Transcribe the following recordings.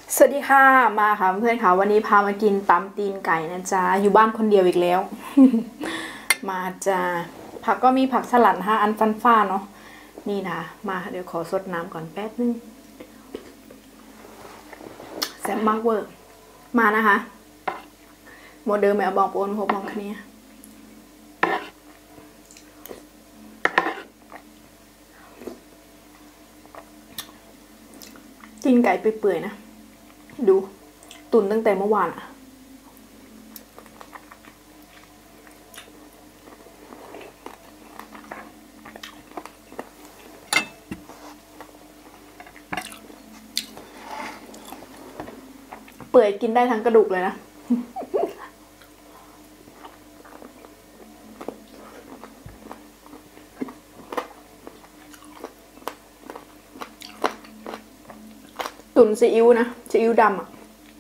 สวัสดีค่ะมาค่ะเพื่อนค่ะวันนี้พามากินตำตีนไก่นะจ๊ะอยู่บ้านคนเดียวอีกแล้ว มาจ้าผักก็มีผักสลัดนะคะอันฟันฟ้าเนาะนี่นะมาเดี๋ยวขอสดน้ำก่อนแป๊บนึงแซ่บมากเวอร์มานะคะโมเดิร์นแมวบอกโอนพบมองคันนี้ตีนไก่เปื่อยๆนะดูตุนตั้งแต่เมื่อวานอะเปื่อยกินได้ทั้งกระดูกเลยนะตุ๋นซีอิ๊วนะซีอิ๊วดำอะ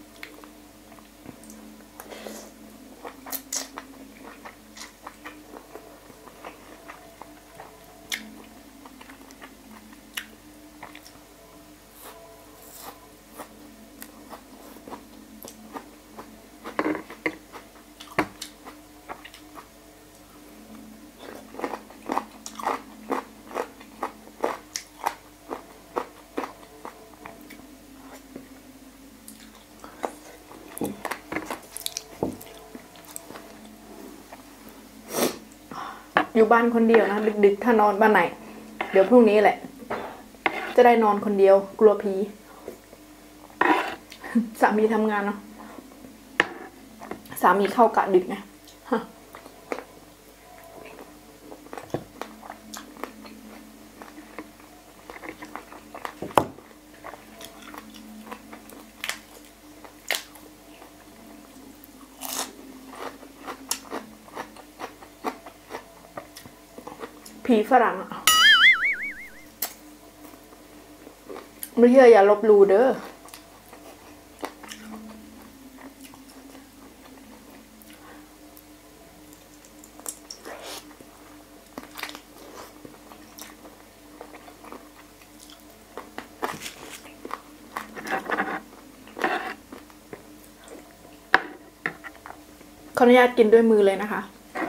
อยู่บ้านคนเดียวนะดึกๆถ้านอนบ้านไหนเดี๋ยวพรุ่งนี้แหละจะได้นอนคนเดียวกลัวผีสามีทำงานเนาะสามีเข้ากะดึกไงผีฝรั่งอะไม่เชื่ออย่าลบหลู่เด้อขออนุญาตกินด้วยมือเลยนะคะ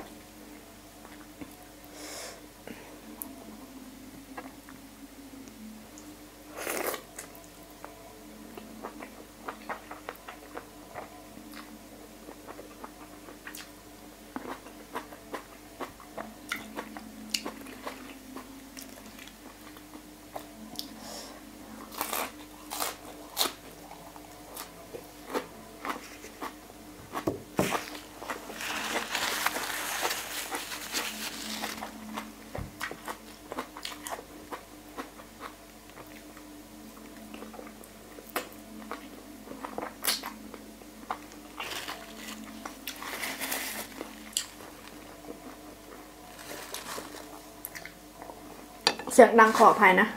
เสียงดังขออภัยนะ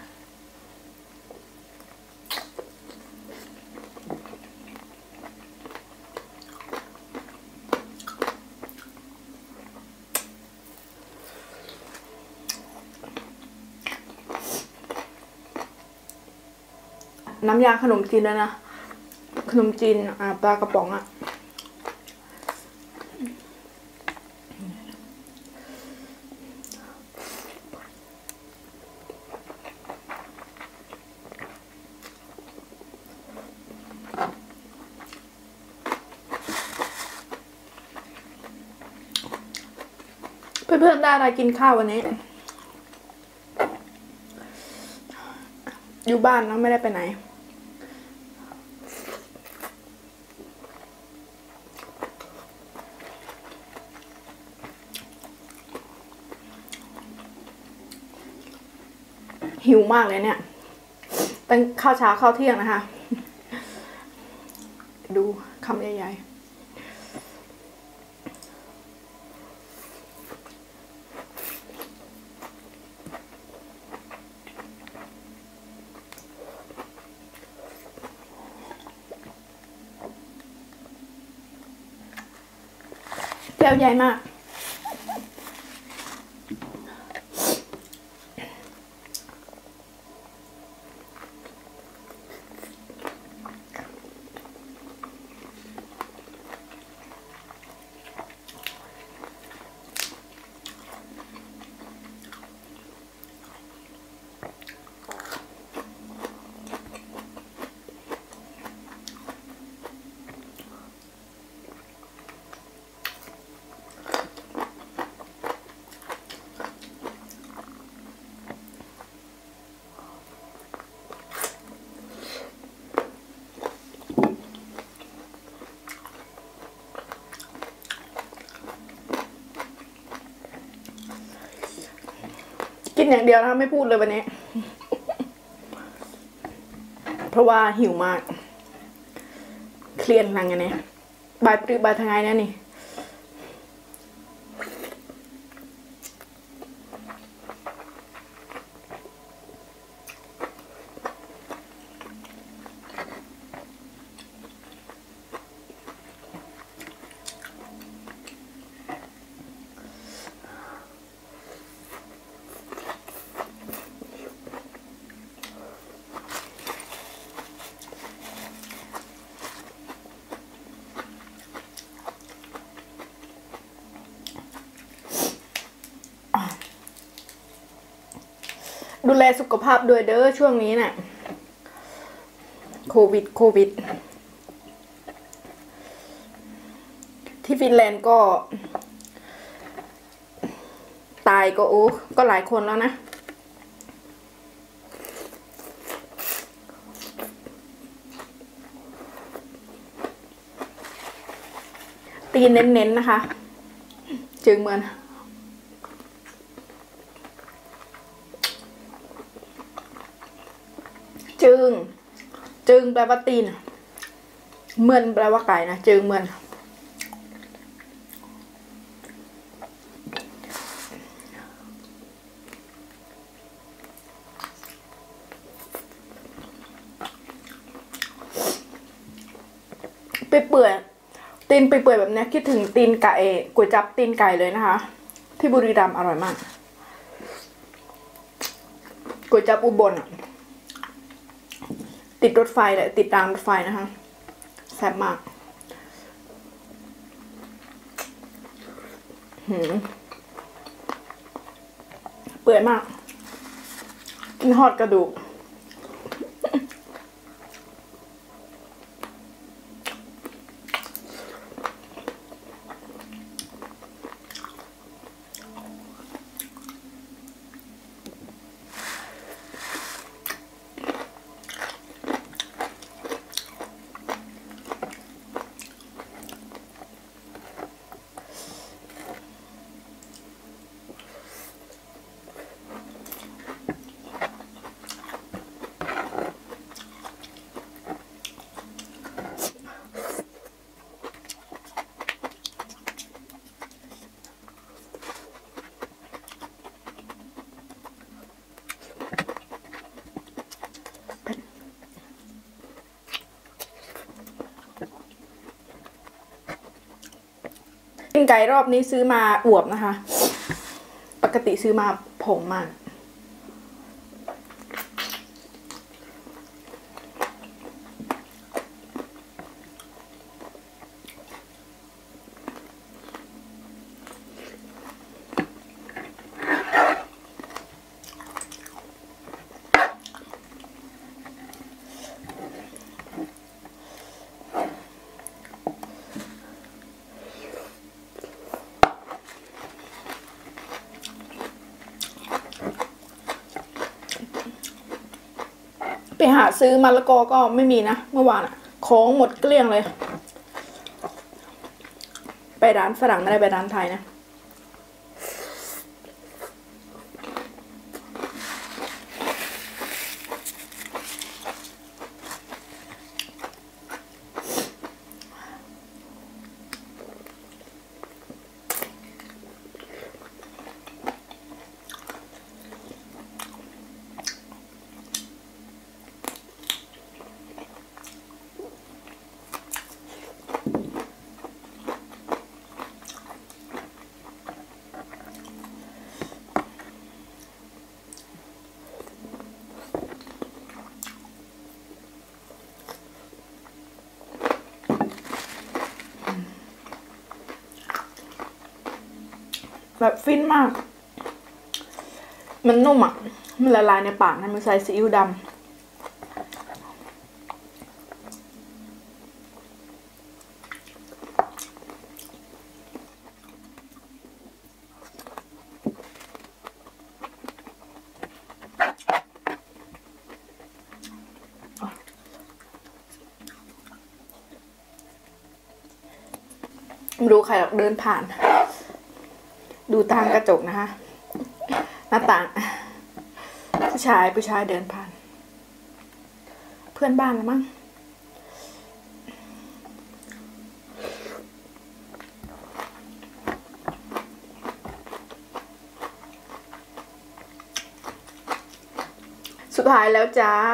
น้ำยาขนมจีนด้วยนะขนมจีนปลากระป๋องอะเพื่อนๆได้อะไรกินข้าววันนี้อยู่บ้านเนาะไม่ได้ไปไหนหิวมากเลยเนี่ยตั้งข้าวเช้าข้าวเที่ยงนะคะดูคำใหญ่ๆแก้วใหญ่มากกินอย่างเดียวนะไม่พูดเลยวันนี้ เพราะว่าหิวมากเครียดอะไรเงี้ยเนี่ยบายปรือบายทางไงเนี่ยนี่ดูแลสุขภาพด้วยเด้อช่วงนี้เนี่ยโควิดที่ฟินแลนด์ก็ตายก็ก็หลายคนแล้วนะตีนเน้นๆนะคะจึงเหมือนจึงแปลว่าตีนเหมือนแปลว่าไก่นะจึงเหมือนไปเปื่อยตีนไปเปื่อยแบบนี้คิดถึงตีนไก่ก๋วยจั๊บตีนไก่เลยนะคะที่บุรีรัมย์อร่อยมากก๋วยจั๊บอุบลติดรถไฟเลยติดรางรถไฟนะคะแซ่บมากเปื่อยมากกินทอดกระดูกตีนไก่รอบนี้ซื้อมาอวบนะคะปกติซื้อมาผงมากไปหาซื้อมะละกอก็ไม่มีนะเมื่อวานของหมดเกลี้ยงเลยไปร้านฝรั่งไม่ได้ไปร้านไทยนะแบบฟินมากมันนุ่มมันละลายในปากนะมันใส่ซีอิ๊วดำไม่รู้ใครหรอกเดินผ่านดูทางกระจกนะคะหน้าต่างชายเดินผ่านเพื่อนบ้านแล้วมั้งสุดท้ายแล้วจ้า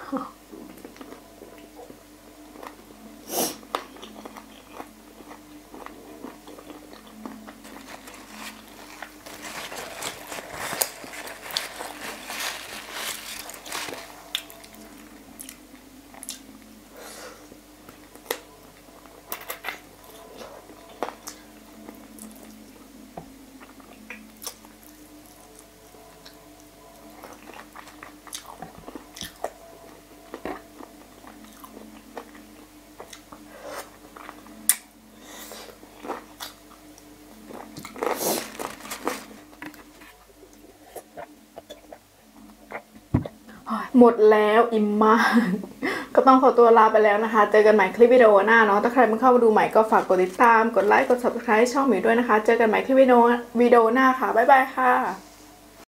หมดแล้วอิ่มมากก็ต้องขอตัวลาไปแล้วนะคะเจอกันใหม่คลิปวิดีโอหน้าเนาะถ้าใครเพิ่งเข้ามาดูใหม่ก็ฝากกดติดตามกดไลค์กด subscribe ช่องหมิวด้วยนะคะเจอกันใหม่คลิปวิดีโอหน้าค่ะบ๊ายบายค่ะ